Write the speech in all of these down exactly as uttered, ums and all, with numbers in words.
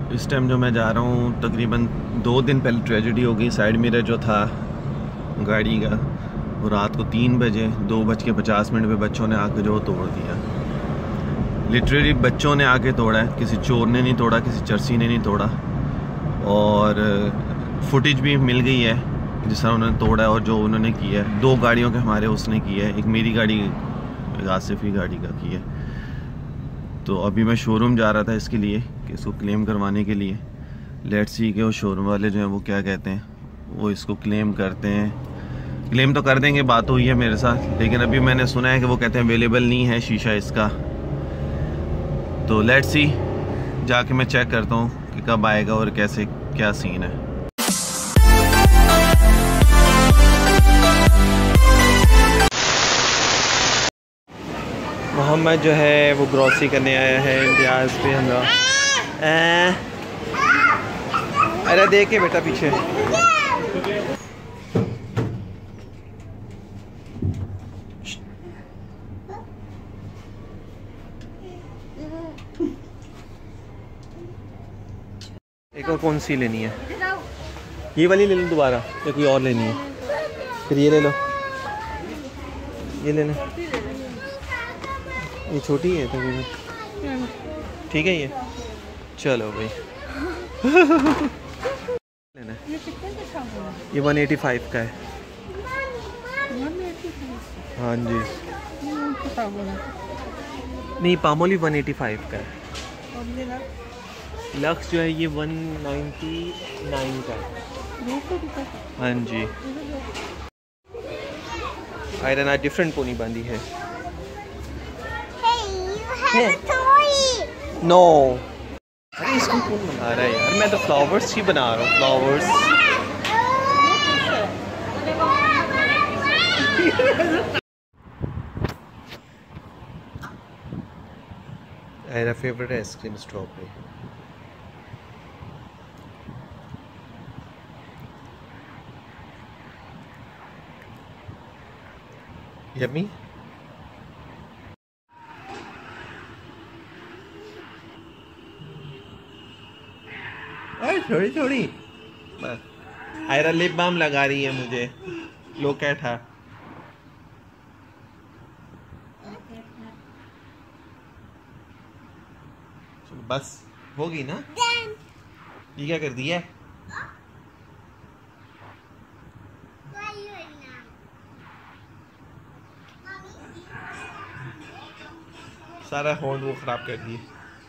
इस टाइम जो मैं जा रहा हूँ तकरीबन दो दिन पहले ट्रेजेडी हो गई। साइड मिरर जो था गाड़ी का वो रात को तीन बजे दो बज के पचास मिनट पे बच्चों ने आके जो तोड़ दिया। लिटरली बच्चों ने आके तोड़ा है, किसी चोर ने नहीं तोड़ा, किसी चरसी ने नहीं तोड़ा। और फुटेज भी मिल गई है जिस तरह उन्होंने तोड़ा है और जो उन्होंने किया है। दो गाड़ियों के हमारे उसने किया है, एक मेरी गाड़ी एक आसिफ की गाड़ी का किया है। तो अभी मैं शोरूम जा रहा था इसके लिए कि इसको क्लेम करवाने के लिए। लेट्स सी के वो शोरूम वाले जो हैं वो क्या कहते हैं, वो इसको क्लेम करते हैं। क्लेम तो कर देंगे, बात हुई है मेरे साथ, लेकिन अभी मैंने सुना है कि वो कहते हैं अवेलेबल नहीं है शीशा इसका। तो लेट्स सी, जाके मैं चेक करता हूँ कि कब आएगा और कैसे क्या सीन है। मोहम्मद जो है वो ग्रॉसरी करने आया है इम्तियाज़ पे हमरा। अरे देखे बेटा पीछे। एक और कौन सी लेनी है? ये वाली ले लो दोबारा या कोई और लेनी है? फिर ये ले लो, ये ले लो। ये छोटी है तकरीबन, ठीक है ये। चलो भाई लेना है। ये वन एटी फाइव का है। हाँ जी, नहीं पामोली वन एटी फाइव का है। लक्स जो है ये वन नाइन्टी नाइन का है। हाँ जी, आयरन आज डिफरेंट पोनी बांधी है। नो अरे इसको कौन बना रहा है यार? मैं तो फ्लावर्स ही बना रहा हूँ, फ्लावर्स। मेरा फेवरेट आइसक्रीम स्ट्रॉबेरी। यम्मी। थोड़ी थोड़ी आयरा लिप बाम लगा रही है मुझे। लोग क्या था बस होगी ना? ये क्या कर दिया? सारा होंड वो ख़राब कर दिए।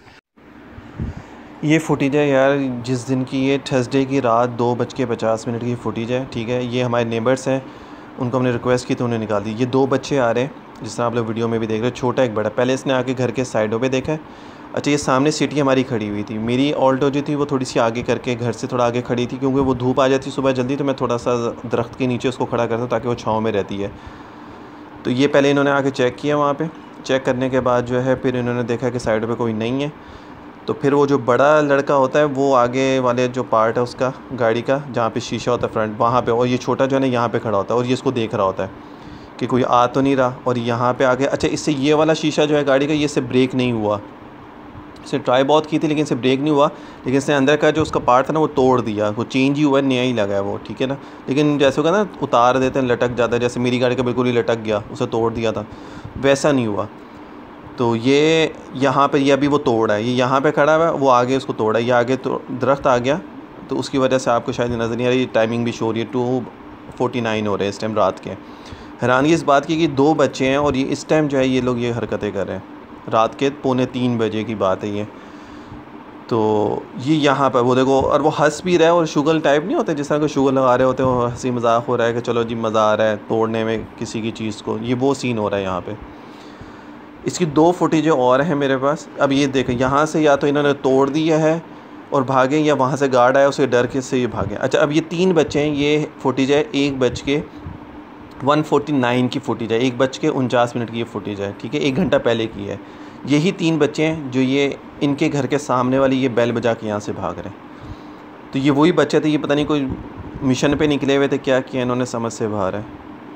ये फुटेज है यार जिस दिन की, ये थर्सडे की रात दो बज के पचास मिनट की फुटेज है, ठीक है। ये हमारे नेबर्स हैं, उनको हमने रिक्वेस्ट की तो उन्हें निकाल दी। ये दो बच्चे आ रहे हैं जिस तरह आप लोग वीडियो में भी देख रहे हैं, छोटा एक बड़ा। पहले इसने आके घर के साइडों पे देखा है। अच्छा, ये सामने सिटी हमारी खड़ी हुई थी। मेरी ऑल्टो जो थी वो थोड़ी सी आगे करके घर से थोड़ा आगे खड़ी थी, क्योंकि वो धूप आ जाती सुबह जल्दी, तो मैं थोड़ा सा दरख्त के नीचे उसको खड़ा करता ताकि वो छाँव में रहती है। तो ये पहले इन्होंने आके चेक किया, वहाँ पर चेक करने के बाद जो है फिर इन्होंने देखा कि साइड पर कोई नहीं है। तो फिर वो जो बड़ा लड़का होता है वो आगे वाले जो पार्ट है उसका गाड़ी का, जहाँ पे शीशा होता है फ्रंट, वहाँ पे, और ये छोटा जो है ना यहाँ पे खड़ा होता है और ये इसको देख रहा होता है कि कोई आ तो नहीं रहा। और यहाँ पे आगे, अच्छा इससे ये वाला शीशा जो है गाड़ी का, ये इससे ब्रेक नहीं हुआ। इससे ट्राई बहुत की थी लेकिन इससे ब्रेक नहीं हुआ। लेकिन इसने अंदर का जो उसका पार्ट था ना वो तोड़ दिया, वो चेंज ही हुआ, नया ही लगा है वो, ठीक है ना। लेकिन जैसे होगा ना उतार देते हैं लटक जाता है, जैसे मेरी गाड़ी का बिल्कुल ही लटक गया, उसे तोड़ दिया था, वैसा नहीं हुआ। तो ये यहाँ पे ये अभी वो तोड़ा है, ये यहाँ पे खड़ा हुआ है, वो आगे उसको तोड़ा है, ये आगे तो दरख्त आ गया, तो उसकी वजह से आपको शायद नज़र नहीं आ रही। टाइमिंग भी शो हो रही है, टू फोर्टी नाइन हो रहे हैं इस टाइम रात के। हैरानगी इस बात की कि दो बच्चे हैं और ये इस टाइम जो है ये लोग ये हरकतें कर रहे हैं, रात के पौने तीन बजे की बात है ये। तो ये यहाँ पर वो देखो, और वो हंस भी रहा है, और शुगर टाइप नहीं होते जिस तरह को शुगर लगा रहे होते हैं, वो हंसी मजाक हो रहा है कि चलो जी मज़ा आ रहा है तोड़ने में किसी की चीज़ को, ये वो सीन हो रहा है यहाँ पे। इसकी दो फुटेजें और हैं मेरे पास। अब ये देखें, यहाँ से या तो इन्होंने तोड़ दिया है और भागे, या वहाँ से गार्ड आया उसे डर के से ये भागे। अच्छा, अब ये तीन बच्चे हैं, ये फुटेज है एक बज के वन फोर्टी नाइन की फुटेज है, एक बज के उनचास मिनट की ये फुटेज है, ठीक है, एक घंटा पहले की है। यही तीन बच्चे हैं जो ये इनके घर के सामने वाली ये बेल बजा के यहाँ से भाग रहे हैं। तो ये वही बच्चे थे, ये पता नहीं कोई मिशन पे निकले हुए थे, क्या किया इन्होंने समझ से बाहर है।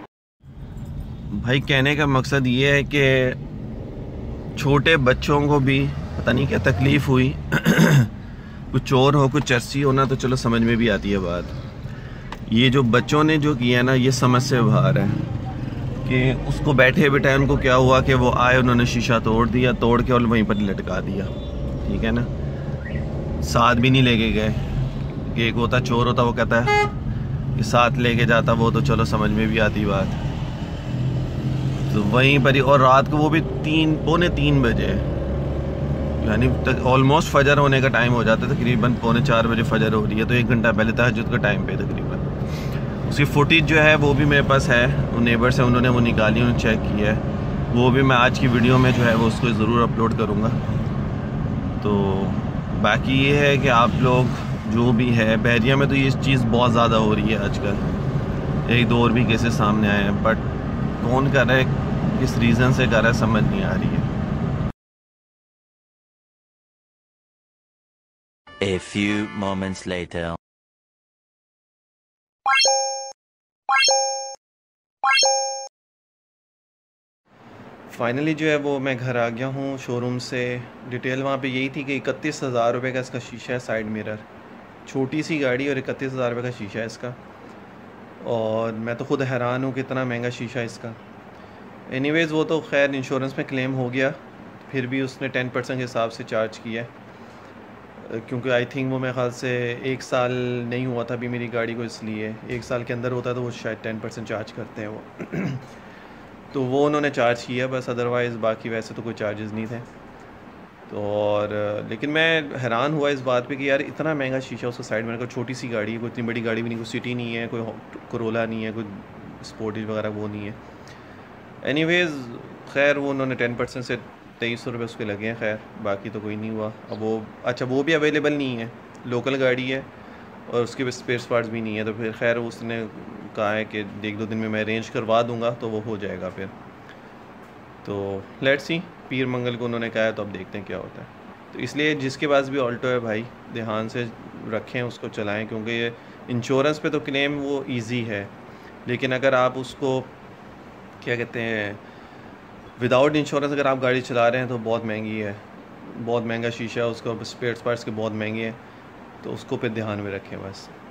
भाई कहने का मकसद ये है कि छोटे बच्चों को भी पता नहीं क्या तकलीफ़ हुई कुछ चोर हो, कुछ चर्सी हो ना, तो चलो समझ में भी आती है बात। ये जो बच्चों ने जो किया ना, ये समझ से बाहर है कि उसको बैठे बैठे उनको क्या हुआ कि वो आए, उन्होंने शीशा तोड़ दिया, तोड़ के और वहीं पर लटका दिया। ठीक है ना, साथ भी नहीं लेके गए कि एक होता चोर होता, वो कहता है कि साथ लेके जाता वो, तो चलो समझ में भी आती बात। तो वहीं पर ही, और रात को वो भी तीन पौने तीन बजे, यानी ऑलमोस्ट फजर होने का टाइम हो जाता है, तकरीबन पौने चार बजे फजर हो रही है, तो एक घंटा पहले तहज्जुद का टाइम पे तकरीबन। उसकी फुटेज जो है वो भी मेरे पास है, वो नेबर्स हैं, उन्होंने वो निकाली, उन्होंने चेक किया है, वो भी मैं आज की वीडियो में जो है वो उसको ज़रूर अपलोड करूँगा। तो बाकी ये है कि आप लोग जो भी है, बहरिया में तो ये चीज़ बहुत ज़्यादा हो रही है आजकल, एक दो और भी केसेस सामने आए हैं, बट कौन कर रहा है, किस रीज़न से कर रहा है, समझ नहीं आ रही है। A few moments later. Finally जो है वो मैं घर आ गया हूँ शोरूम से। डिटेल वहाँ पे यही थी कि इकतीस हज़ार रुपये का इसका शीशा है, साइड मिरर, छोटी सी गाड़ी और इकतीस हज़ार रुपये का शीशा है इसका। और मैं तो ख़ुद हैरान हूँ कि इतना महंगा शीशा इसका। एनीवेज़ वो तो खैर इंश्योरेंस में क्लेम हो गया, फिर भी उसने टेन परसेंट के हिसाब से चार्ज किया है, क्योंकि आई थिंक वो मेरे ख्याल से एक साल नहीं हुआ था अभी मेरी गाड़ी को, इसलिए एक साल के अंदर होता है तो वो शायद टेन परसेंट चार्ज करते हैं वो तो वो उन्होंने चार्ज किया बस, अदरवाइज़ बाकी वैसे तो कोई चार्जेस नहीं थे। तो और लेकिन मैं हैरान हुआ इस बात पे कि यार इतना महंगा शीशा उसका साइड में, कोई छोटी सी गाड़ी, कोई इतनी बड़ी गाड़ी भी नहीं, कोई सिटी नहीं है, कोई कोरोला नहीं है, कोई स्पोर्टेज वगैरह वो नहीं है। एनीवेज़ खैर वो उन्होंने टेन परसेंट से तेईस सौ रुपये उसके लगे हैं, खैर बाकी तो कोई नहीं हुआ। अब वो अच्छा वो भी अवेलेबल नहीं है, लोकल गाड़ी है और उसके स्पेयर पार्ट्स भी नहीं है, तो फिर खैर उसने कहा है कि एक दो दिन में मैं अरेंज करवा दूंगा तो वो हो जाएगा फिर। तो लेट्स सी, पीर मंगल को उन्होंने कहा है, तो अब देखते हैं क्या होता है। तो इसलिए जिसके पास भी ऑल्टो है भाई, ध्यान से रखें, उसको चलाएं, क्योंकि ये इंश्योरेंस पे तो क्लेम वो इजी है, लेकिन अगर आप उसको क्या कहते हैं विदाउट इंश्योरेंस अगर आप गाड़ी चला रहे हैं तो बहुत महंगी है, बहुत महंगा शीशा है उसका, स्पेयर पार्ट्स के बहुत महंगे हैं, तो उसको पे ध्यान में रखें बस।